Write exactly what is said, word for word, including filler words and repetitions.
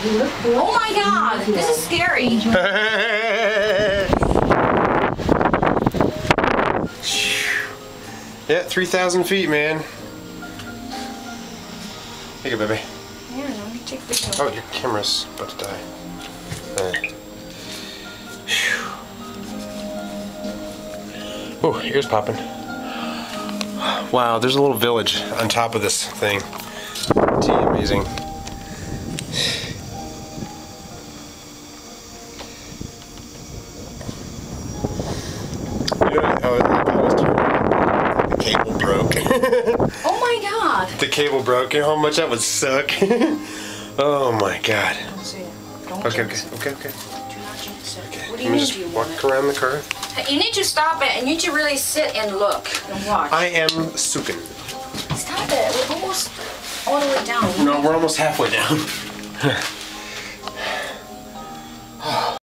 You look good. Oh my God, this is scary. Yeah, three thousand feet, man. Here you go, baby. Here, let me take this. Oh, your camera's about to die. Alright. Oh, ears popping. Wow, there's a little village on top of this thing. Gee, amazing. You know, oh, I was told the cable broke. Oh my God. The cable broke. You know how much that would suck? Oh my God. Don't say it. Don't Okay, okay, jinx it. okay, okay. Do not jinx it. Okay, What do you let me mean just do you walk want it? around the car. You need to stop it. You need to really sit and look and watch. I am Sukin. Stop it. We're almost all the way down. No, we're almost halfway down.